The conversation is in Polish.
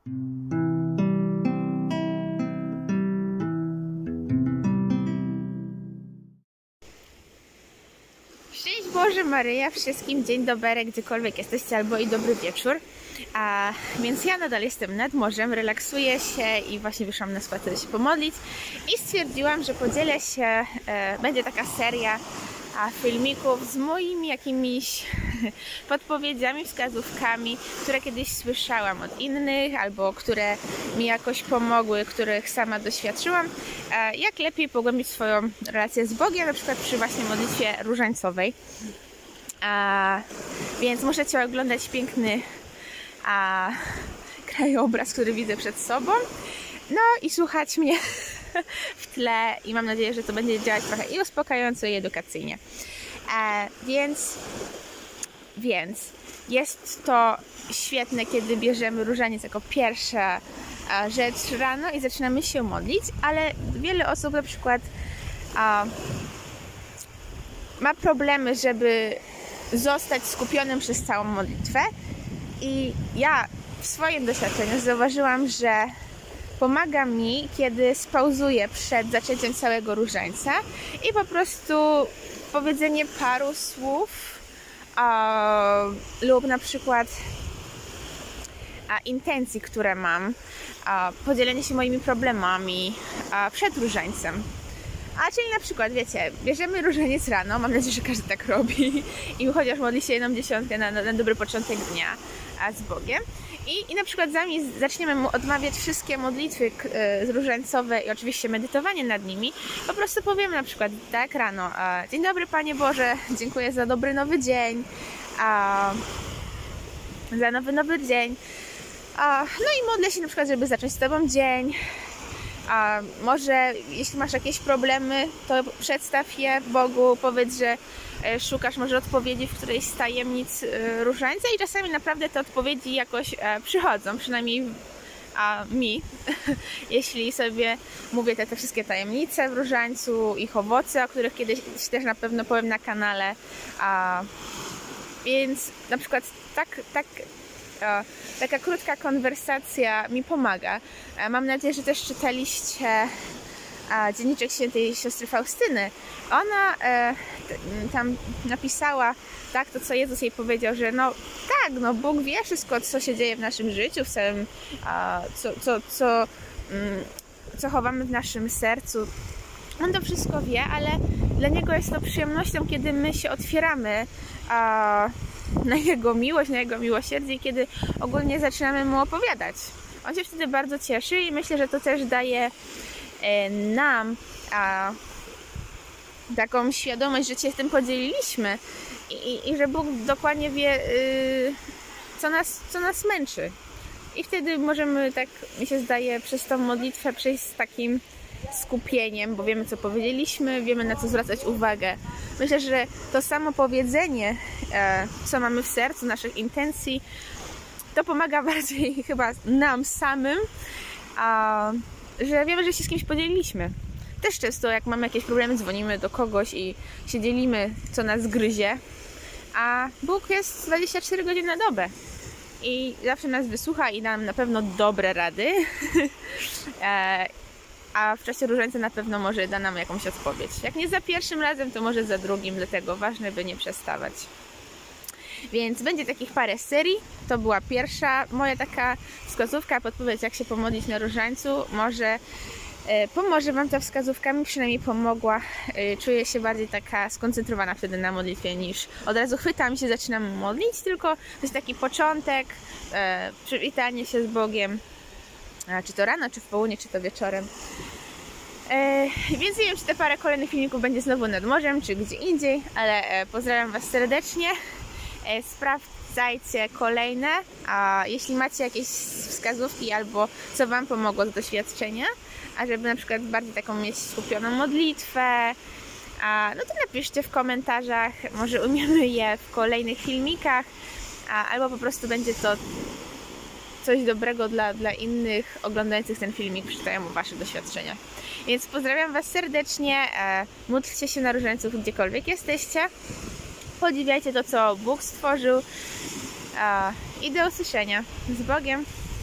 Szczęść Boże Maryja wszystkim, dzień dobry, gdziekolwiek jesteście, albo i dobry wieczór. Więc ja nadal jestem nad morzem, relaksuję się i właśnie wyszłam na spacer się pomodlić i stwierdziłam, że podzielę się, będzie taka seria filmików z moimi jakimiś podpowiedziami, wskazówkami, które kiedyś słyszałam od innych, albo które mi jakoś pomogły, których sama doświadczyłam, jak lepiej pogłębić swoją relację z Bogiem, na przykład przy właśnie modlitwie różańcowej. Więc możecie oglądać piękny krajobraz, który widzę przed sobą, no i słuchać mnie w tle i mam nadzieję, że to będzie działać trochę i uspokajająco, i edukacyjnie. Więc jest to świetne, kiedy bierzemy różaniec jako pierwsza rzecz rano i zaczynamy się modlić, ale wiele osób na przykład ma problemy, żeby zostać skupionym przez całą modlitwę, i ja w swoim doświadczeniu zauważyłam, że pomaga mi, kiedy spauzuję przed zaczęciem całego różańca i po prostu powiedzenie paru słów lub na przykład intencji, które mam, podzielenie się moimi problemami przed różańcem. Czyli na przykład, wiecie, bierzemy różaniec rano, mam nadzieję, że każdy tak robi i chociaż modli się 1/10 na dobry początek dnia z Bogiem. I na przykład zanim zaczniemy mu odmawiać wszystkie modlitwy różańcowe i oczywiście medytowanie nad nimi, po prostu powiemy na przykład tak rano: dzień dobry Panie Boże, dziękuję za dobry nowy dzień, za nowy dzień. No i modlę się na przykład, żeby zacząć z Tobą dzień. Może jeśli masz jakieś problemy, to przedstaw je Bogu, powiedz, że szukasz może odpowiedzi w którejś z tajemnic różańca i czasami naprawdę te odpowiedzi jakoś przychodzą, przynajmniej mi, jeśli sobie mówię te wszystkie tajemnice w różańcu, ich owoce, o których kiedyś też na pewno powiem na kanale, więc na przykład taka krótka konwersacja mi pomaga. Mam nadzieję, że też czytaliście dzienniczek świętej siostry Faustyny. Ona tam napisała to co Jezus jej powiedział, że Bóg wie wszystko, co się dzieje w naszym życiu, w całym, co chowamy w naszym sercu. On to wszystko wie, ale dla Niego jest to przyjemnością, kiedy my się otwieramy na Jego miłość, na Jego miłosierdzie i kiedy ogólnie zaczynamy Mu opowiadać. On się wtedy bardzo cieszy i myślę, że to też daje nam taką świadomość, że się z tym podzieliliśmy i że Bóg dokładnie wie, co nas męczy. I wtedy możemy, tak mi się zdaje, przez tą modlitwę przejść z takim skupieniem, bo wiemy, co powiedzieliśmy, wiemy, na co zwracać uwagę. Myślę, że to samo powiedzenie, co mamy w sercu, naszych intencji, to pomaga bardziej chyba nam samym, że wiemy, że się z kimś podzieliliśmy. Też często, jak mamy jakieś problemy, dzwonimy do kogoś i się dzielimy, co nas gryzie, a Bóg jest 24 godziny na dobę i zawsze nas wysłucha i nam na pewno dobre rady. A w czasie różańca na pewno może da nam jakąś odpowiedź. Jak nie za pierwszym razem, to może za drugim, dlatego ważne, by nie przestawać. Więc będzie takich parę serii. To była pierwsza moja taka wskazówka, podpowiedź, jak się pomodlić na różańcu. Może pomoże Wam ta wskazówka, mi przynajmniej pomogła. Czuję się bardziej taka skoncentrowana wtedy na modlitwie, niż od razu chwytam i się zaczynam modlić, tylko to jest taki początek, przywitanie się z Bogiem, czy to rano, czy w południe, czy to wieczorem. Więc nie wiem, czy te parę kolejnych filmików będzie znowu nad morzem, czy gdzie indziej, ale pozdrawiam Was serdecznie. Sprawdzajcie kolejne, a jeśli macie jakieś wskazówki albo co Wam pomogło z doświadczenia, a żeby na przykład bardziej taką mieć skupioną modlitwę, no to napiszcie w komentarzach, może umiemy je w kolejnych filmikach, albo po prostu będzie to coś dobrego dla innych oglądających ten filmik, przeczytają o Waszych doświadczeniach. Więc pozdrawiam Was serdecznie, módlcie się na różańcu gdziekolwiek jesteście, podziwiajcie to, co Bóg stworzył i do usłyszenia. Z Bogiem!